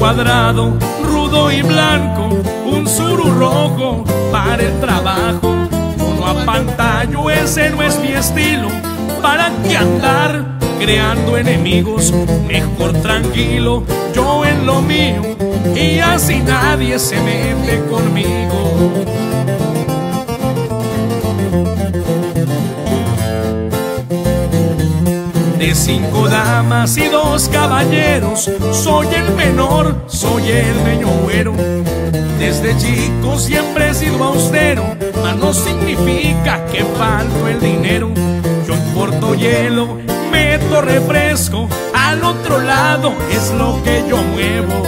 cuadrado, rudo y blanco, un suru rojo para el trabajo. Yo no apantallo, ese no es mi estilo. ¿Para qué andar creando enemigos? Mejor tranquilo, yo en lo mío, y así nadie se mete conmigo. De 5 damas y 2 caballeros, soy el menor, soy el meño güero. Desde chico siempre he sido austero, mas no significa que falto el dinero. Yo importo hielo, meto refresco, al otro lado es lo que yo muevo.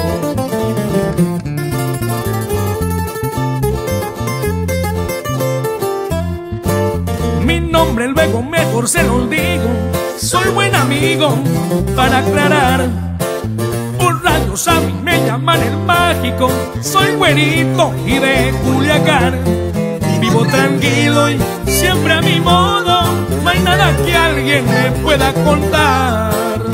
Mi nombre luego mejor se los digo, soy buen amigo para aclarar. Por rayos a mí me llaman el mágico, soy güerito y de Culiacán. Vivo tranquilo y siempre a mi modo, no hay nada que alguien me pueda contar.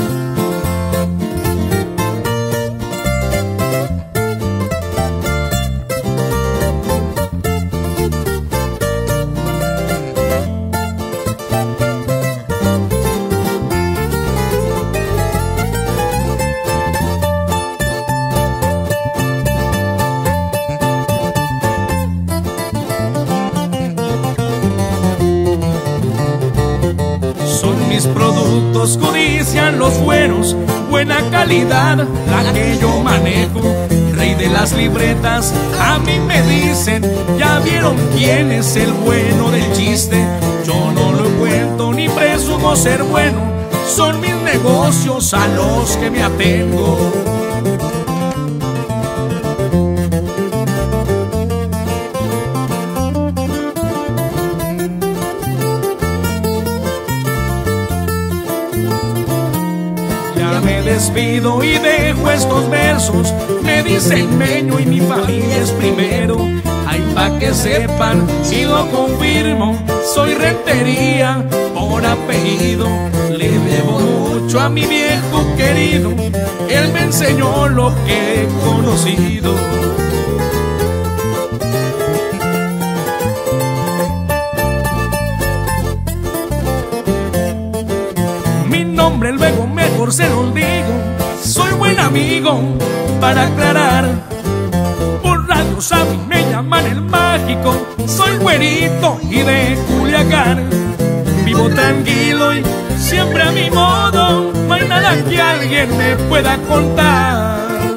Mis productos codician los buenos, buena calidad la que yo manejo. Rey de las libretas, a mí me dicen, ya vieron quién es el bueno del chiste. Yo no lo cuento ni presumo ser bueno, son mis negocios a los que me atengo. Me despido y dejo estos versos, me dicen meño y mi familia es primero. Ay, pa' que sepan, si lo confirmo, soy Rentería por apellido. Le debo mucho a mi viejo querido, él me enseñó lo que he conocido. Mi nombre luego mejor se los digo, soy buen amigo para aclarar. Por radios a mí me llaman el mágico, soy güerito y de Culiacán. Vivo tranquilo y siempre a mi modo, no hay nada que alguien me pueda contar.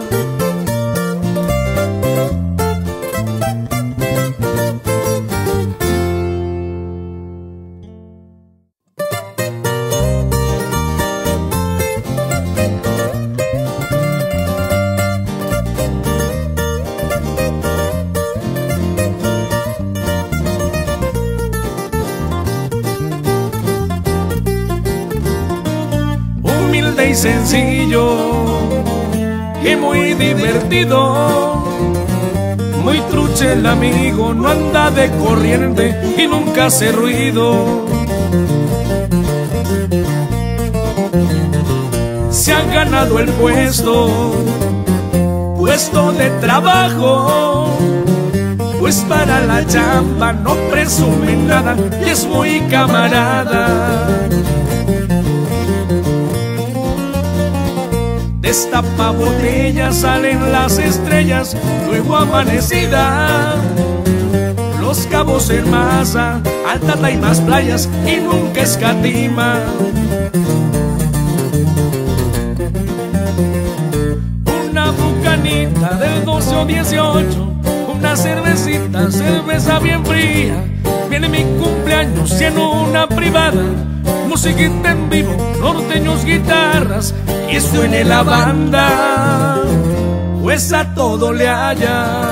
Y sencillo y muy divertido, muy truche el amigo, no anda de corriente y nunca hace ruido. Se ha ganado el puesto de trabajo, pues para la chamba no presume nada y es muy camarada. Destapa botella, salen las estrellas, luego amanecida. Los Cabos en masa, Altata y más playas, y nunca escatima. Una bucanita del 12 o 18, una cervecita, cerveza bien fría. Viene mi cumpleaños y en una privada, musiquita en vivo, norteños, guitarras, y suene la banda, pues a todo le haya.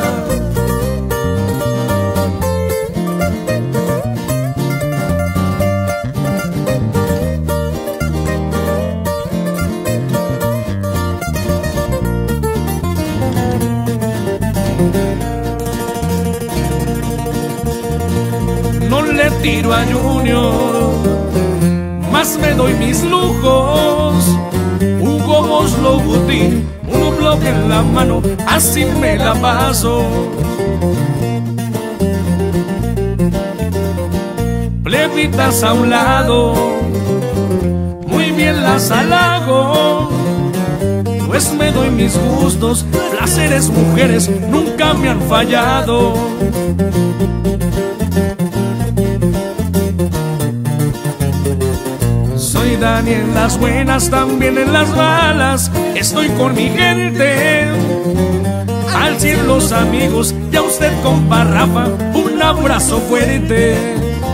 No le tiro a Junior, más me doy mis lujos. Hugo Boss, Guti, uno blog en la mano, así me la paso. Plebitas a un lado, muy bien las halago, pues me doy mis gustos, placeres, mujeres nunca me han fallado. Soy Dani en las buenas, también en las malas, estoy con mi gente. Al cielo los amigos, y a usted compa Rafa, un abrazo fuerte.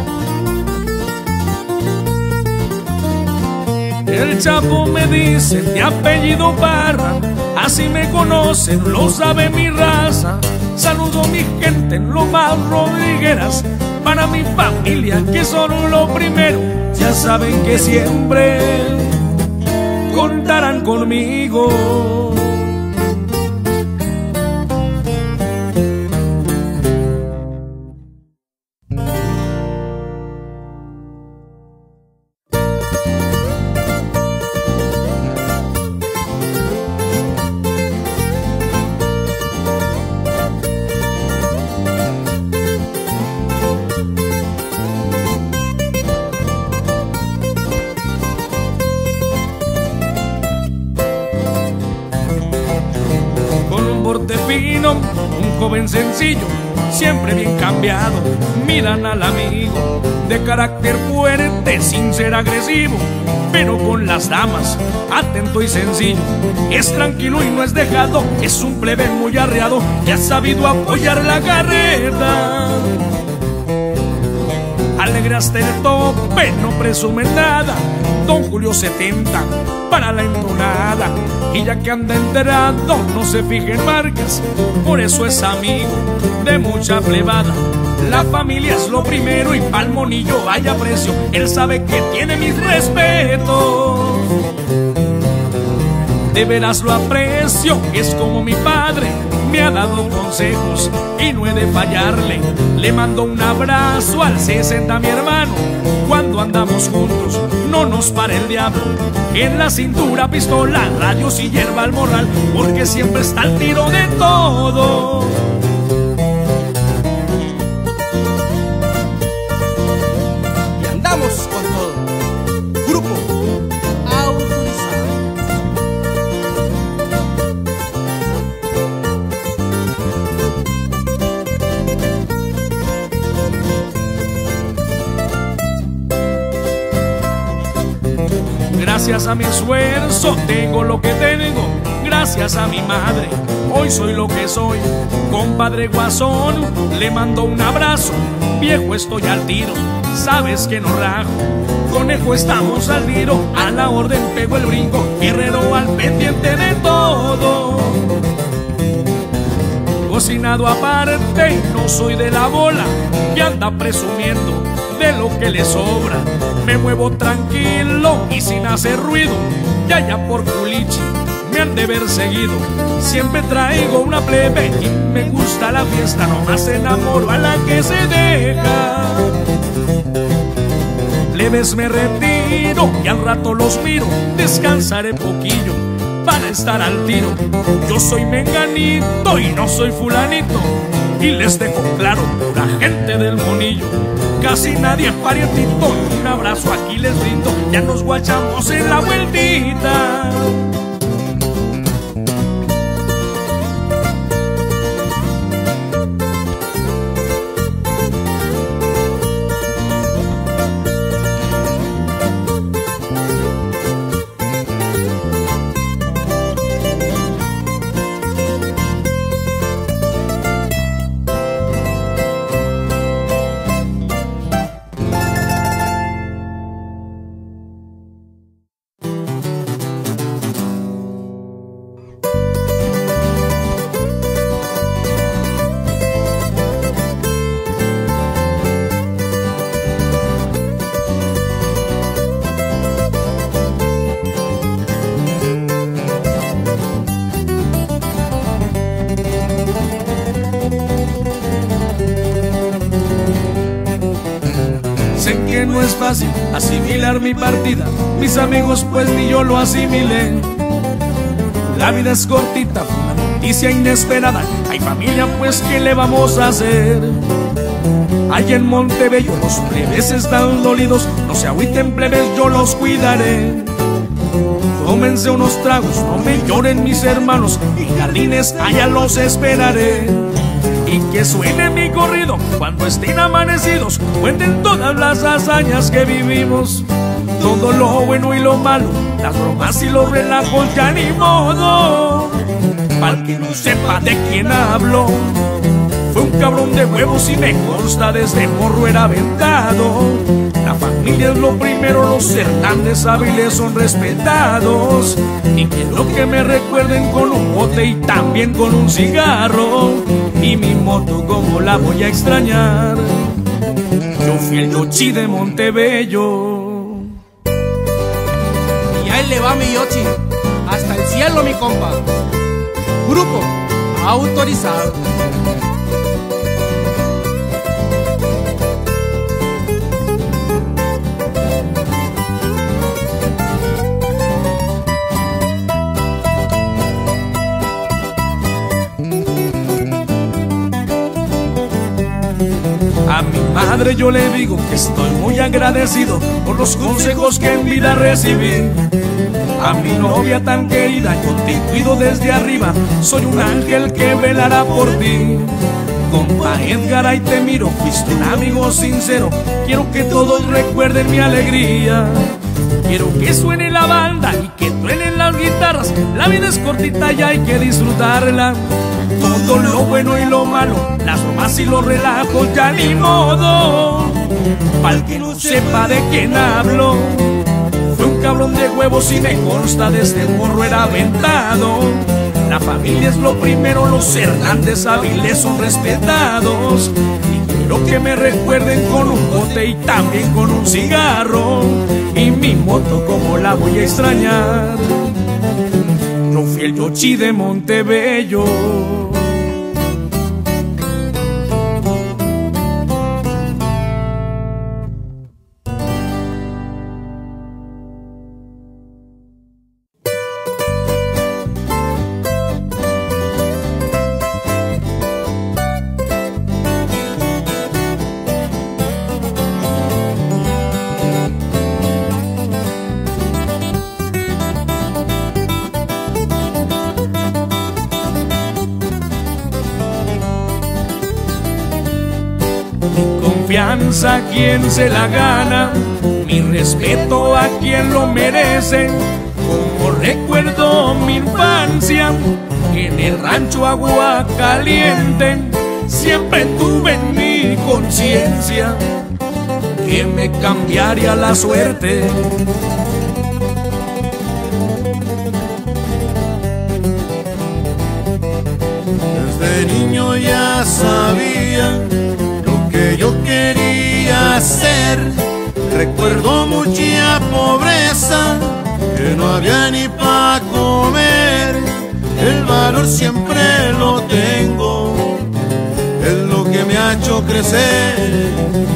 El Chapo me dice, mi apellido Parra, así me conocen, lo sabe mi raza. Saludo a mi gente en Lomas Rodrigueras, para mi familia que son lo primero. Ya saben que siempre contarán conmigo. Un joven sencillo, siempre bien cambiado. Miran al amigo, de carácter fuerte, sin ser agresivo, pero con las damas, atento y sencillo. Es tranquilo y no es dejado, es un plebe muy arreado, que ha sabido apoyar la carrera. Alegre hasta el tope, no presume nada. Don Julio 70 para la entonada, y ya que anda enterado no se fije en marcas, por eso es amigo de mucha plebada. La familia es lo primero y pa'l monillo hay aprecio, él sabe que tiene mis respetos. De veras lo aprecio, es como mi padre, me ha dado consejos y no he de fallarle. Le mando un abrazo al 60, mi hermano, cuando andamos juntos no nos para el diablo. En la cintura pistola, radios y hierba al morral, porque siempre está al tiro de todo. Y andamos con todo. Grupo autorizado. Gracias a mi esfuerzo tengo lo que tengo, gracias a mi madre hoy soy lo que soy. Compadre Guasón, le mando un abrazo, viejo estoy al tiro, sabes que no rajo. Conejo estamos al tiro, a la orden pego el brinco, guerrero al pendiente de todo. Cocinado aparte, no soy de la bola que anda presumiendo de lo que le sobra. Me muevo tranquilo y sin hacer ruido, y allá por Culichi me han de ver seguido. Siempre traigo una plebe y me gusta la fiesta, nomás enamoro a la que se deja. Plebes me retiro y al rato los miro, descansaré poquillo para estar al tiro. Yo soy menganito y no soy fulanito, y les dejo claro, pura gente del Monillo. Casi nadie es parientito, un abrazo aquí les brindo, ya nos guachamos en la vueltita. No es fácil asimilar mi partida, mis amigos pues ni yo lo asimilé. la vida es cortita, fue una noticia inesperada. Ay familia, pues ¿qué le vamos a hacer? Allá en Montebello los plebes están dolidos, no se agüiten plebes, yo los cuidaré. Tómense unos tragos, no me lloren mis hermanos, en Jardines allá los esperaré. Y que suene mi corrido cuando estén amanecidos, cuenten todas las hazañas que vivimos, todo lo bueno y lo malo, las bromas y los relajos, ya ni modo. Para que no sepa de quién hablo, fue un cabrón de huevos y me consta, desde morro era aventado. La familia es lo primero, los Hernández Áviles son respetados. Y quiero que me recuerden con un bote y también con un cigarro. Y mi moto, ¿cómo la voy a extrañar? Yo fui el Yochi de Montebello. Y ahí le va mi Yochi, hasta el cielo mi compa. Grupo autorizado. A mi madre yo le digo que estoy muy agradecido por los consejos que en vida recibí. A mi novia tan querida yo te cuido desde arriba, soy un ángel que velará por ti. Compa Edgar, ahí te miro, fuiste un amigo sincero, quiero que todos recuerden mi alegría. Quiero que suene la banda y que truenen las guitarras, la vida es cortita y hay que disfrutarla. Todo lo bueno y lo malo, las bromas y los relajos, ya ni modo. Pa'l que no sepa de quién hablo, fue un cabrón de huevos y me consta, desde morro era aventado. La familia es lo primero, los Hernández Áviles son respetados. Y quiero que me recuerden con un bote y también con un cigarro. Y mi moto, ¿cómo la voy a extrañar? Yo fui el Yochi de Montebello. Confianza a quien se la gana, mi respeto a quien lo merece. Como recuerdo mi infancia, en el rancho Agua Caliente, siempre tuve en mi conciencia que me cambiaría la suerte. Desde niño ya sabía que yo quería ser. Recuerdo mucha pobreza, que no había ni pa' comer. El valor siempre lo tengo, es lo que me ha hecho crecer.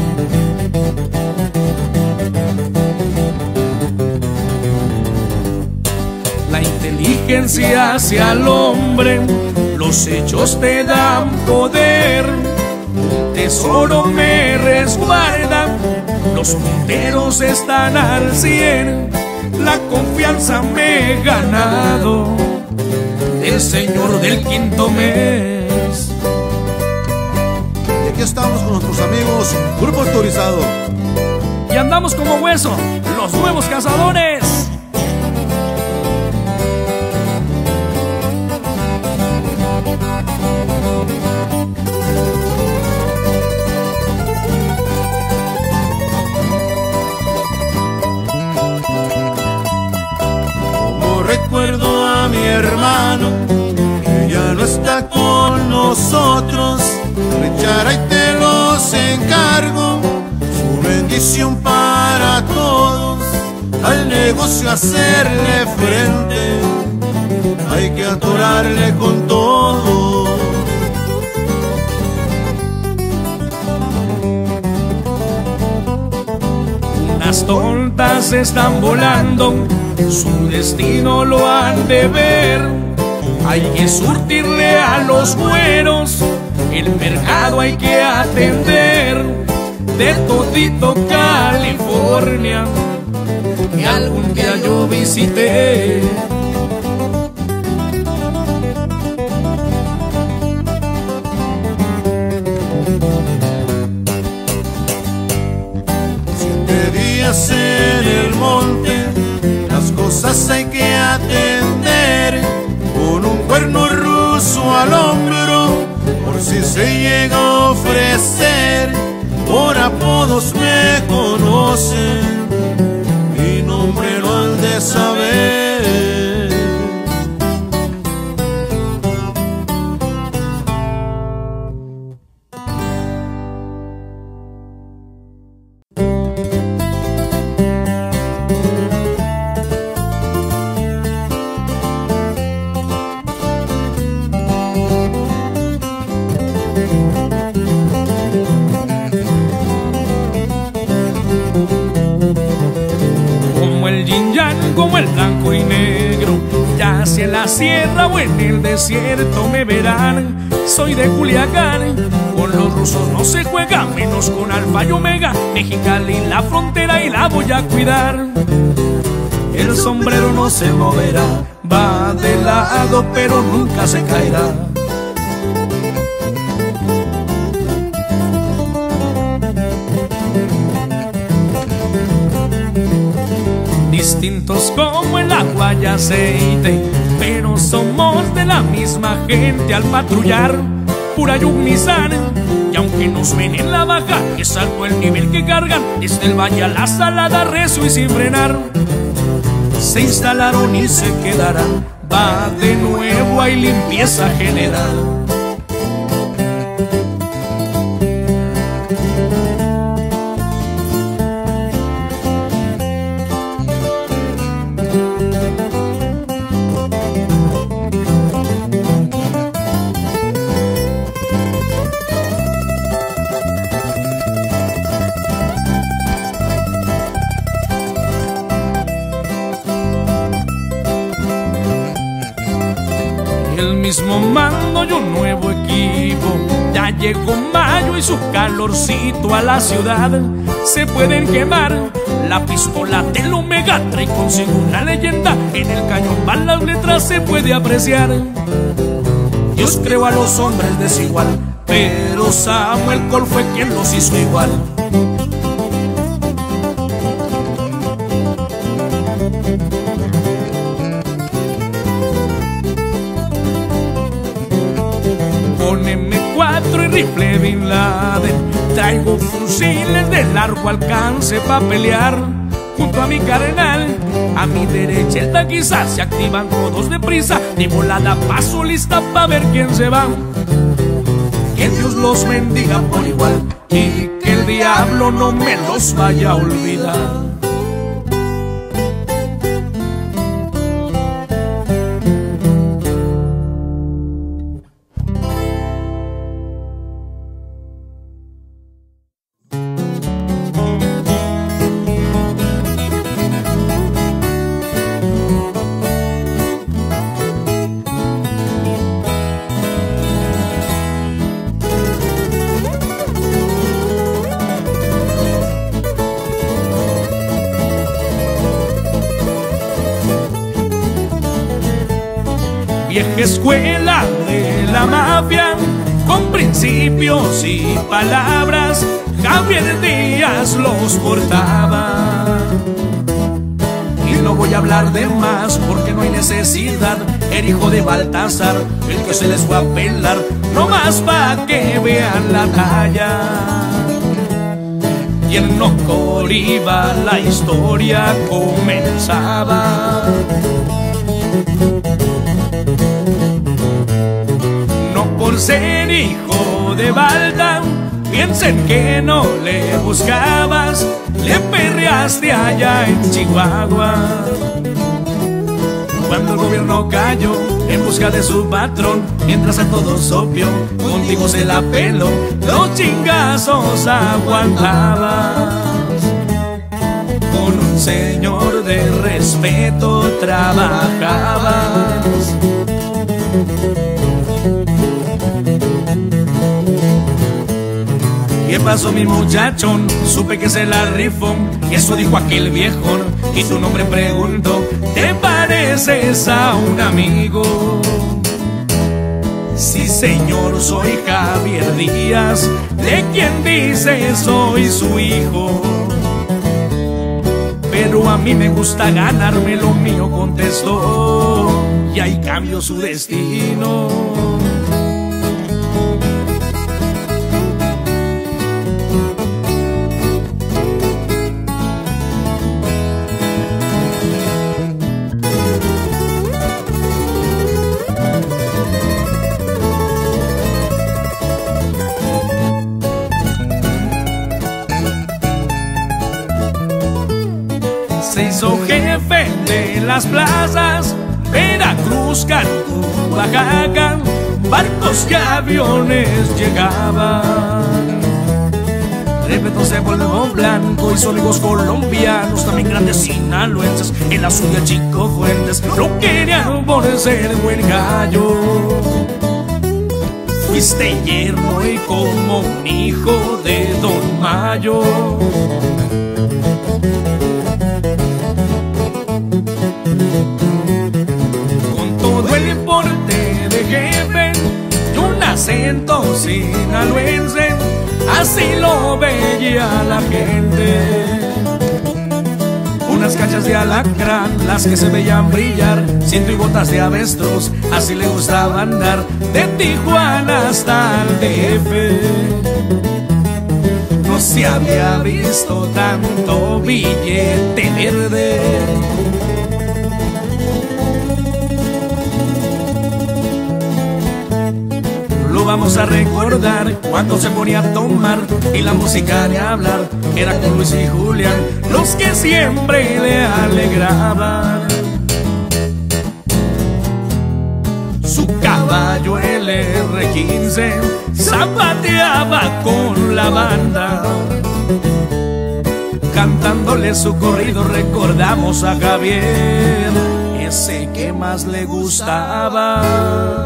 La inteligencia hacia el hombre, los hechos te dan poder. Tesoro me resguarda, los punteros están al 100. La confianza me he ganado del señor del quinto mes. Y aquí estamos con nuestros amigos Grupo Autorizado. Y andamos como hueso, los nuevos cazadores. Recuerdo a mi hermano, que ya no está con nosotros. Richard, ahí te los encargo, su bendición para todos. Al negocio hacerle frente, hay que atorarle con todo. Unas tontas están volando, su destino lo han de ver. Hay que surtirle a los güeros, el mercado hay que atender. De todito California que algún día yo visité. En el monte las cosas hay que atender, con un cuerno ruso al hombro por si se llega a ofrecer. Por apodos me conocen, mi nombre lo han de saber. Como el blanco y negro, ya sea en la sierra o en el desierto me verán. Soy de Culiacán, con los rusos no se juega, menos con Alfa y Omega. Mexicali, la frontera y la voy a cuidar. El sombrero no se moverá, va de lado pero nunca se caerá. Distintos como el agua y aceite, pero somos de la misma gente al patrullar. Pura Yugnisán, y aunque nos ven en la baja, es alto el nivel que cargan. Desde el valle a la salada, recio y sin frenar. Se instalaron y se quedarán, va de nuevo, hay limpieza general. El mismo mando y un nuevo equipo. Ya llegó mayo y su calorcito a la ciudad. Se pueden quemar, la pistola del Omega trae consigo una leyenda. En el cañón van las letras, se puede apreciar. Dios creó a los hombres desigual, pero Samuel Cole fue quien los hizo igual. Con M4 y rifle Bin Laden, traigo fusiles de largo alcance pa' pelear. Junto a mi carnal, a mi derecha el taquiza, se activan todos deprisa. De volada paso lista pa' ver quién se va. Que Dios los bendiga por igual y que el diablo no me los vaya a olvidar. Vieja escuela de la mafia, con principios y palabras, Javier Díaz los portaba. Y no voy a hablar de más porque no hay necesidad. El hijo de Baltasar, el que se les fue a pelar, no más pa' que vean la talla. Y en Nocoriva la historia comenzaba. Por ser hijo de Balda, piensen que no le buscabas, le perreaste allá en Chihuahua. Cuando el gobierno cayó en busca de su patrón, mientras a todos obvio, contigo se la peló, los chingazos aguantabas. Con un señor de respeto trabajabas. ¿Qué pasó mi muchachón? Supe que se la rifó. Eso dijo aquel viejón y tu nombre preguntó. ¿Te pareces a un amigo? Sí señor, soy Javier Díaz, de quien dice soy su hijo. Pero a mí me gusta ganarme lo mío, contestó, y ahí cambió su destino. Se hizo jefe de las plazas, Veracruz, Cancún, Oaxaca, barcos y aviones llegaban. Repito, se volvió blanco, hizo amigos colombianos, también grandes sinaloenses, en la suya Chico Fuentes, lo querían por ser buen gallo. Fuiste yerno y como un hijo de Don Mayo. El porte de jefe y un acento sinaloense, así lo veía la gente. Unas cachas de alacrán, las que se veían brillar, cinto y botas de avestruz, así le gustaba andar, de Tijuana hasta el DF. No se había visto tanto billete verde. Lo vamos a recordar cuando se ponía a tomar y la música de hablar era con Luis y Julián, los que siempre le alegraban. Su caballo, el R15, zapateaba con la banda. Cantándole su corrido recordamos a Javier, ese que más le gustaba.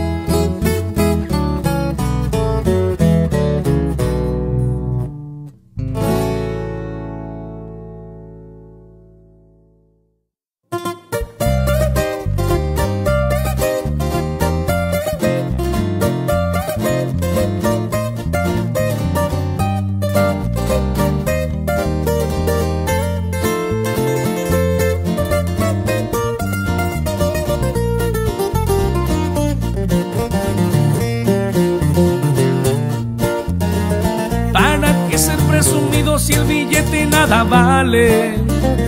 Si el billete nada vale,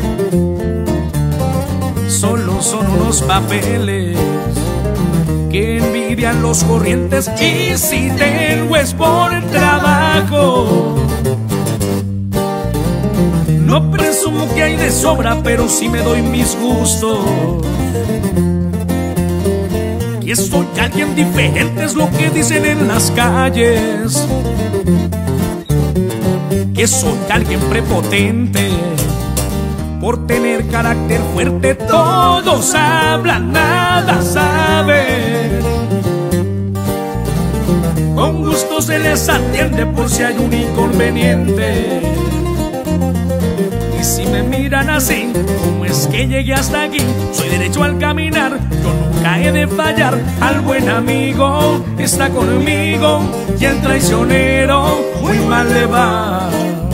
solo son unos papeles que envidian los corrientes. Y si tengo es por trabajo, no presumo que hay de sobra, pero sí me doy mis gustos. Que soy alguien diferente es lo que dicen en las calles. Que soy alguien prepotente por tener carácter fuerte. Todos hablan, nada saben. Con gusto se les atiende por si hay un inconveniente. Y si me miran así, ¿cómo es que llegué hasta aquí? Soy derecho al caminar, yo nunca he de fallar. Al buen amigo está conmigo y el traicionero muy mal le va.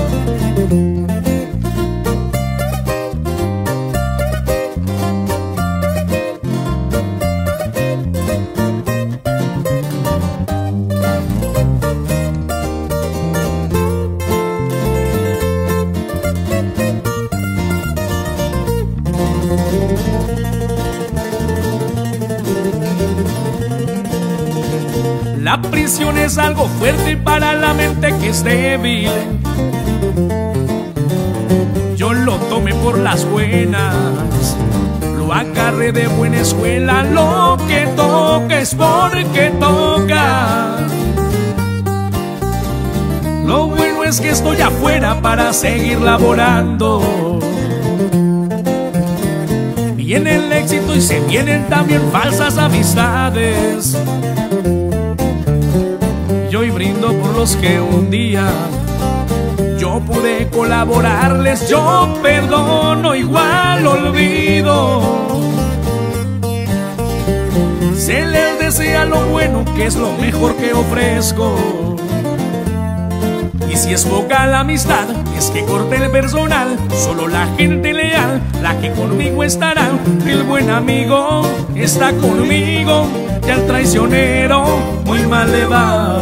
La prisión es algo fuerte para la mente que es débil. Yo lo tomé por las buenas, lo agarré de buena escuela. Lo que toca es porque toca. Lo bueno es que estoy afuera para seguir laborando. Viene el éxito y se vienen también falsas amistades. Yo y brindo por los que un día yo pude colaborarles. Yo perdono, igual olvido. Se les desea lo bueno, que es lo mejor que ofrezco. Y si es poca la amistad, es que corte el personal. Solo la gente leal, la que conmigo estará. El buen amigo está conmigo, y al traicionero muy mal le va.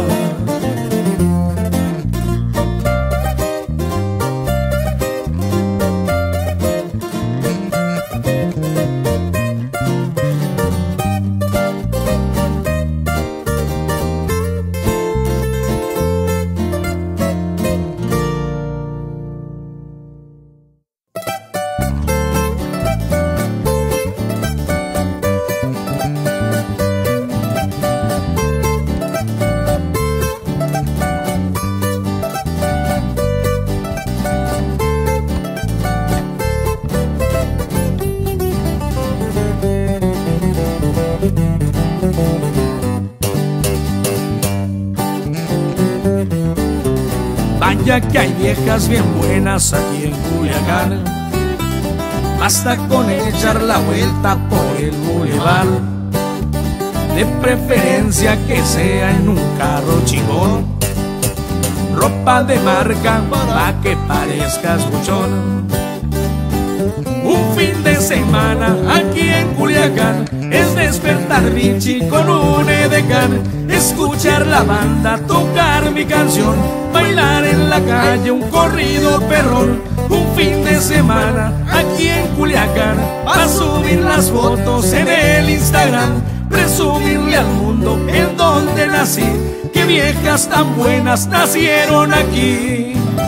Vaya que hay viejas bien buenas aquí en Culiacán. Basta con echar la vuelta por el bulevar, de preferencia que sea en un carro chingón, ropa de marca pa' que parezcas buchón. Un fin de semana aquí en Culiacán es despertar Richie con un edecán, escuchar la banda, tocar mi canción, bailar en la calle un corrido perrón. Un fin de semana aquí en Culiacán, a subir las fotos en el Instagram, presumirle al mundo en donde nací, que viejas tan buenas nacieron aquí.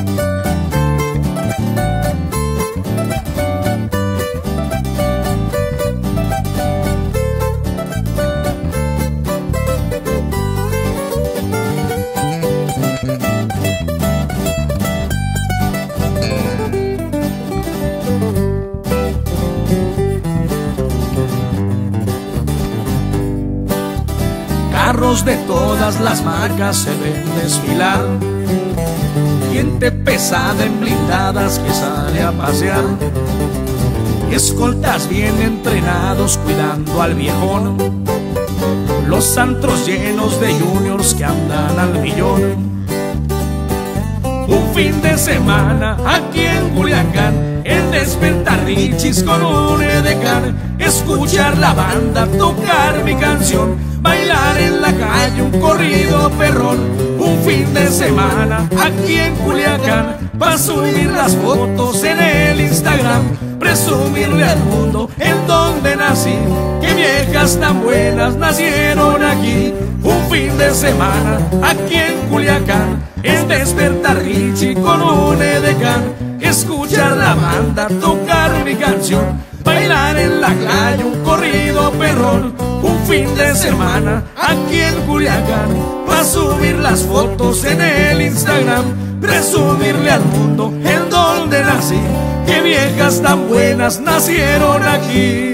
Carros de todas las marcas se ven desfilar, gente pesada en blindadas que sale a pasear, escoltas bien entrenados cuidando al viejón, los antros llenos de juniors que andan al millón. Un fin de semana aquí en Culiacán, el despertar Richis con un edecán, escuchar la banda, tocar mi canción, bailar en la calle un corrido perrón. Un fin de semana aquí en Culiacán, pa' subir las fotos en el Instagram, presumirle al mundo en donde nací, que viejas tan buenas nacieron aquí. Un fin de semana aquí en Culiacán es despertar Richie con un edecán, escuchar la banda, tocar mi canción, bailar en la calle un corrido perrón. Un fin de semana aquí en Culiacán, pa' subir las fotos en el Instagram, presumirle al mundo en donde nací, que viejas tan buenas nacieron aquí.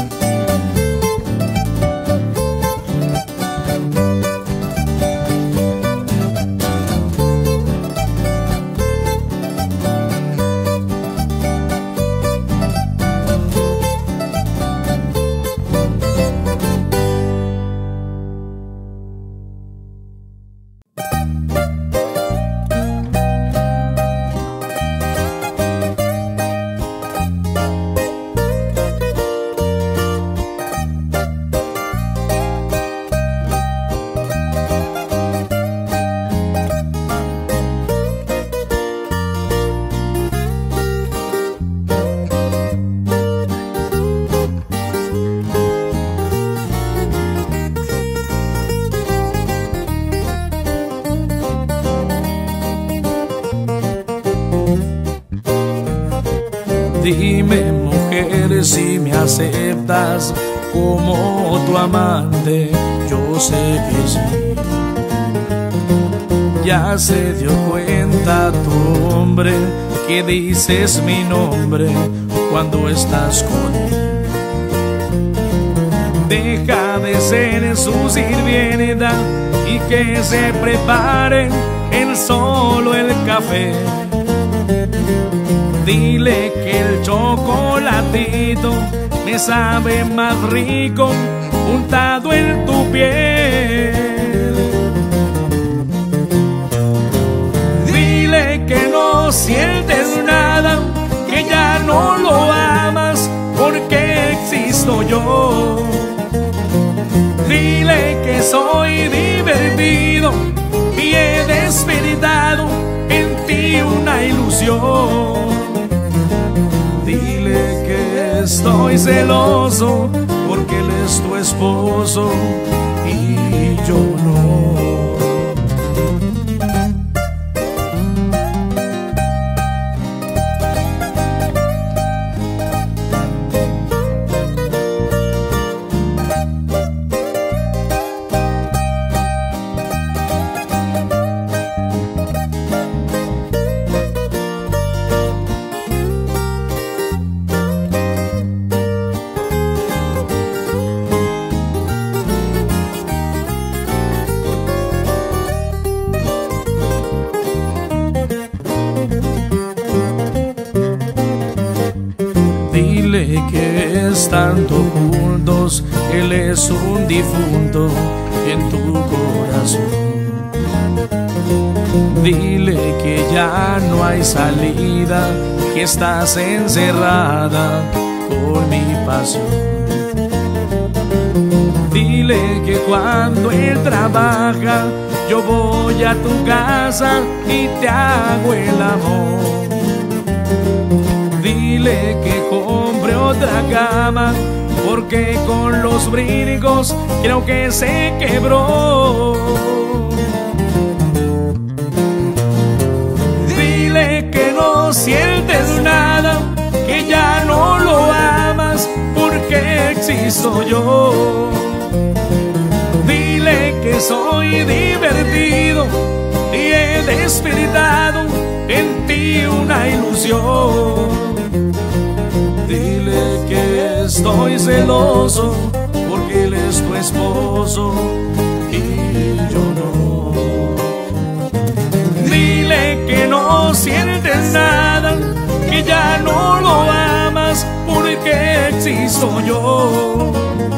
Dime, mujer, si me aceptas como tu amante. Yo sé que sí. Ya se dio cuenta tu hombre que dices mi nombre cuando estás con él. Deja de ser su sirvienta y que se prepare él solo el café. Dile que el chocolatito me sabe más rico untado en tu piel. Dile que no sientes nada, que ya no lo amas porque existo yo. Dile que soy divertido y he despertado en ti una ilusión. Dile que estoy celoso porque él es tu esposo y yo no. Dile que estando juntos, él es un difunto en tu corazón. Dile que ya no hay salida, que estás encerrada por mi pasión. Dile que cuando él trabaja, yo voy a tu casa y te hago el amor. Dile que compre otra cama porque con los brincos creo que se quebró. Dile que no sientes nada, que ya no lo amas porque existo yo. Dile que soy divertido y he despertado en ti una ilusión. Dile que estoy celoso porque él es tu esposo y yo no. Dile que no sientes nada, que ya no lo amas porque existo yo.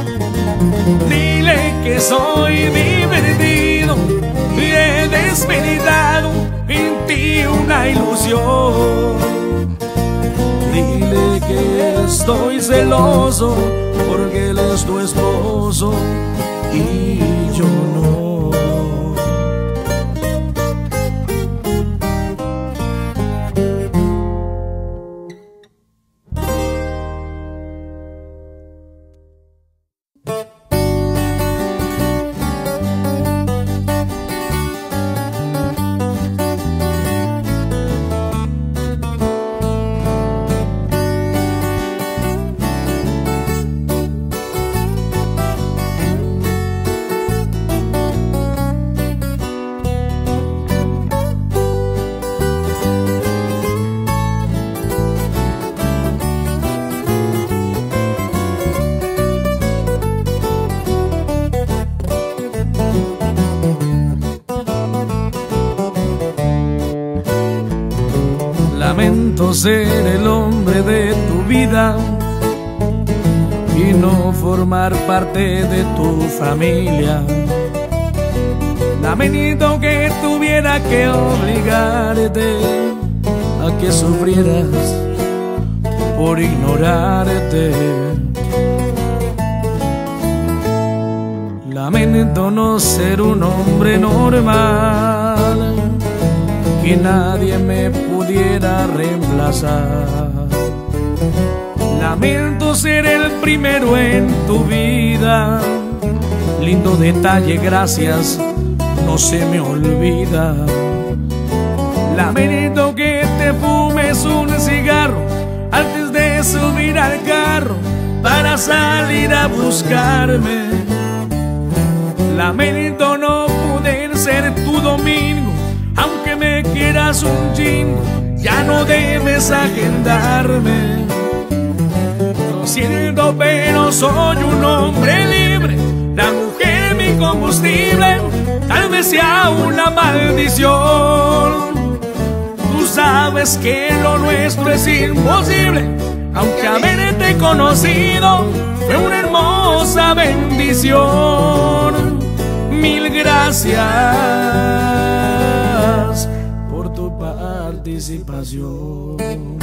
Dile que soy divertido y he despertado en ti una ilusión. Dile que estoy celoso porque él es tu esposo y yo no. Lamento ser el hombre de tu vida y no formar parte de tu familia. Lamento que tuviera que obligarte a que sufrieras por ignorarte. Lamento no ser un hombre normal, que nadie me pudiera reemplazar. Lamento ser el primero en tu vida. Lindo detalle, gracias, no se me olvida. Lamento que te fumes un cigarro antes de subir al carro para salir a buscarme. Lamento no poder ser tu domingo, aunque me quieras un chingo, ya no debes agendarme. Lo siento, pero soy un hombre libre. La combustible, tal vez sea una maldición. Tú sabes que lo nuestro es imposible, aunque haberte conocido fue una hermosa bendición. Mil gracias por tu participación.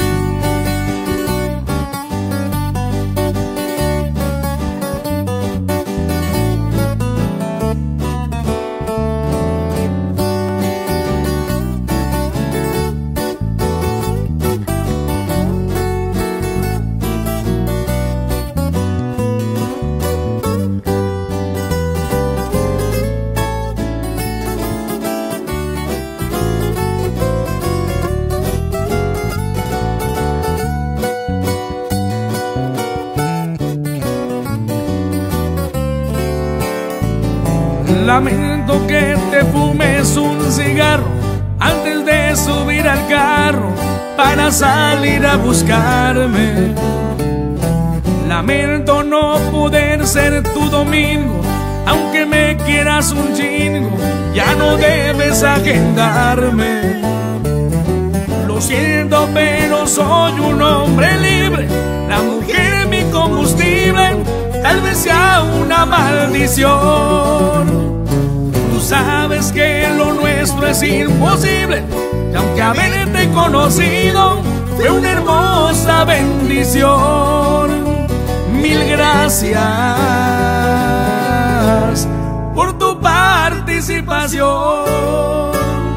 Lamento que te fumes un cigarro antes de subir al carro para salir a buscarme. Lamento no poder ser tu domingo, aunque me quieras un chingo, ya no debes agendarme. Lo siento, pero soy un hombre libre, la mujer es mi combustible, tal vez sea una maldición. Tú sabes que lo nuestro es imposible, y aunque haberte conocido fue una hermosa bendición. Mil gracias por tu participación.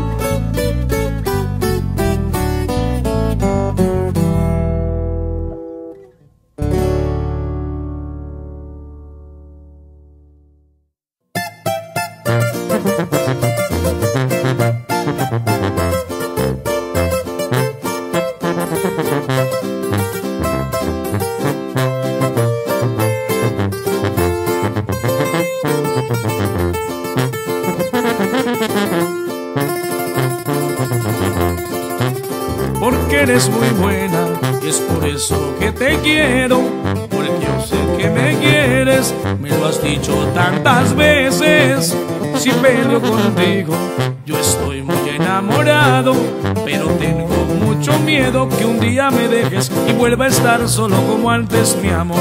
Porque eres muy buena y es por eso que te quiero, porque yo sé que me quieres, me lo has dicho tantas veces. Si peleo contigo, yo estoy muy enamorado, pero tengo mucho miedo que un día me dejes y vuelva a estar solo como antes, mi amor.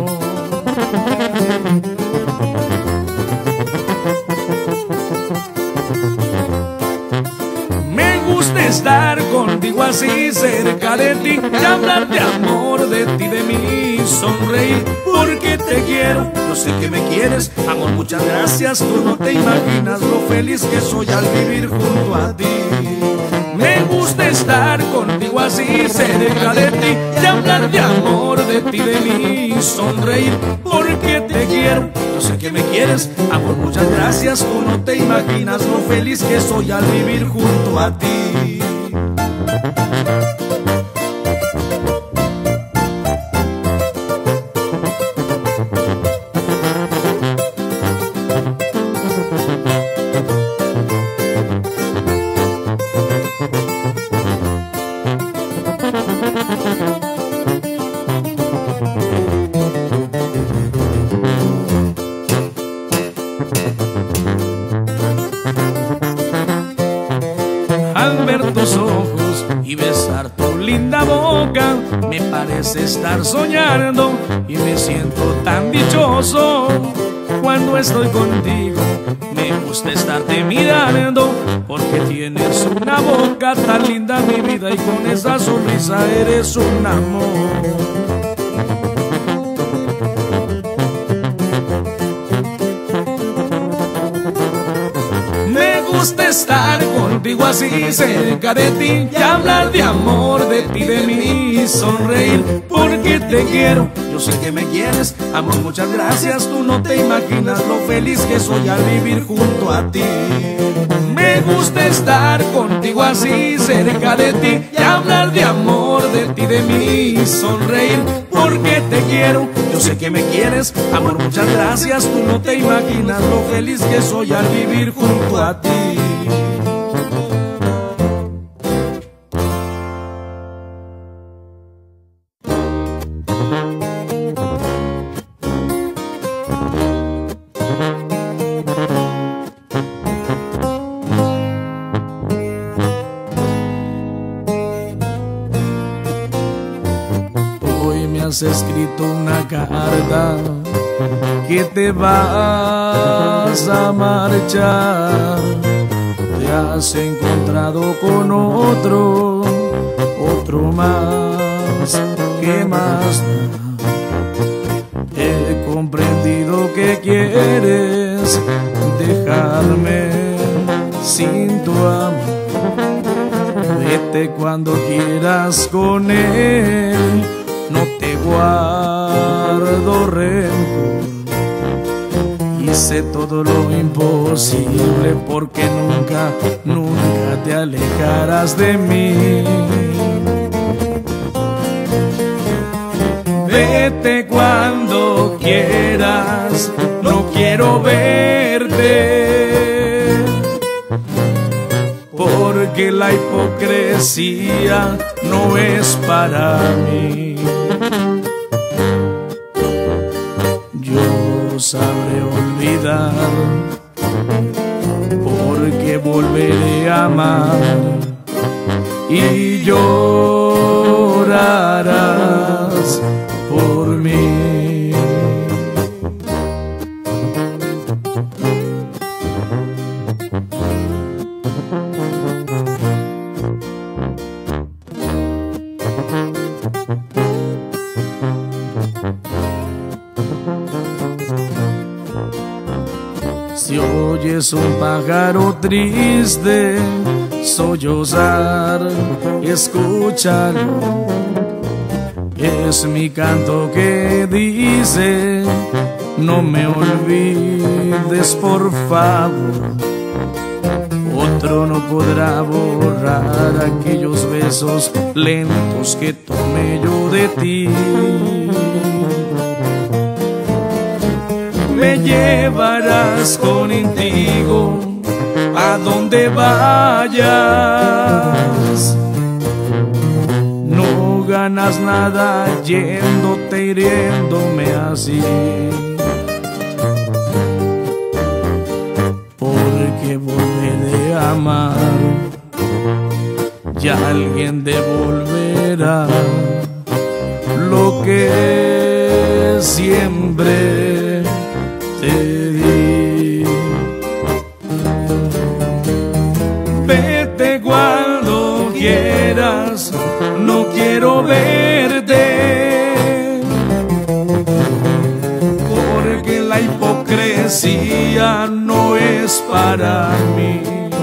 Me gusta estar contigo así cerca de ti y hablar de amor, de ti, de mí, sonreír porque te quiero. Yo sé que me quieres, amor, muchas gracias. Tú no te imaginas lo feliz que soy al vivir junto a ti. Me gusta estar contigo así cerca de ti y hablar de amor, de ti, de mí, sonreír porque te quiero. Yo sé que me quieres, amor, muchas gracias. Tú no te imaginas lo feliz que soy al vivir junto a ti. Al ver tus ojos y besar tu linda boca, me parece estar soñando y me siento tan dichoso. Cuando estoy contigo, me gusta estarte mirando, porque tienes una boca tan linda, mi vida, y con esa sonrisa eres un amor. Me gusta estar contigo así cerca de ti y hablar de amor, de ti, de mí, sonreír porque te quiero. Yo sé que me quieres, amor, muchas gracias. Tú no te imaginas lo feliz que soy al vivir junto a ti. Me gusta estar contigo así cerca de ti y hablar de amor, de ti, de mí, sonreír porque te quiero. Yo sé que me quieres, amor, muchas gracias. Tú no te imaginas lo feliz que soy al vivir junto a ti. has escrito una carta que te vas a marchar. Te has encontrado con otro más, ¿qué más da? He comprendido que quieres dejarme sin tu amor. Vete cuando quieras con él, no te guardo rencor. Hice todo lo imposible porque nunca te alejarás de mí. Vete cuando quieras, no quiero verte, porque la hipocresía no es para mí. Yo sabré olvidar, porque volveré a amar y llorarás por mí. Si oyes un pájaro triste sollozar, escúchalo. Es mi canto que dice: no me olvides, por favor. Otro no podrá borrar aquellos besos lentos que tomé yo de ti. Me llevarás contigo a donde vayas. No ganas nada yéndote, hiriéndome así, porque volveré a amar y alguien devolverá lo que siempre te di. Vete cuando quieras, no quiero verte, porque la hipocresía no es para mí.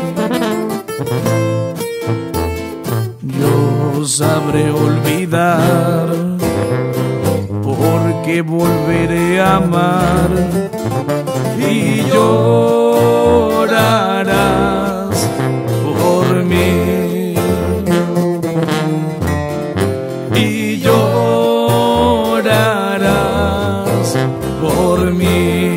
Yo sabré olvidar, porque volveré a amar y llorarás por mí. Y llorarás por mí.